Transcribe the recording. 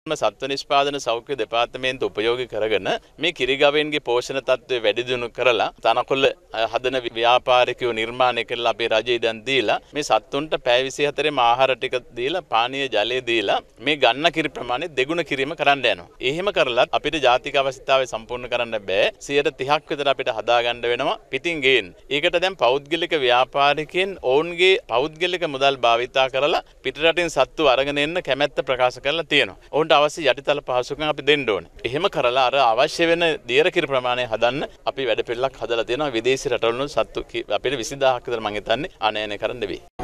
සත්ව නිෂ්පාදන සෞඛ්‍ය දෙපාර්තමේන්තුව උපයෝගී කරගෙන මේ කිරිගවයින්ගේ පෝෂණ තත්ත්වය වැඩි දියුණු කරලා තනකොළ හදන ව්‍යාපාරිකයෝ නිර්මාණය කරලා අපේ රජයේ දැන් දීලා මේ සත්තුන්ට පැය 24ෙම ආහාර ටික දීලා පානීය ජලය දීලා මේ ගන්න කිරි ප්‍රමාණය දෙගුණ කිරීම කරන්න යනවා. එහෙම කරලත් අපිට ජාතික අවශ්‍යතාවය සම්පූර්ණ කරන්න බෑ. 30% විතර අපිට හදාගන්න වෙනවා පිටින් ගේන්න. ඒකට දැන් පෞද්ගලික ව්‍යාපාරිකයන් ඔවුන්ගේ පෞද්ගලික මුදල් භාවිතා කරලා පිටරටින් සත්තු අරගෙන එන්න කැමැත්ත ප්‍රකාශ කරලා තියෙනවා. ඔවුන්ට අවශ්‍ය යටිතල පහසුකම් අපි දෙන්න ඕනේ. එහෙම කරලා අර අවශ්‍ය වෙන දියර කිරි ප්‍රමාණය හදන්න අපි වැඩ පිළිලක් හදලා තියෙනවා. විදේශ රටවල සත්තු අපිට 20000ක් විතර මම හිතන්නේ ආනයනය කරන්න වෙයි.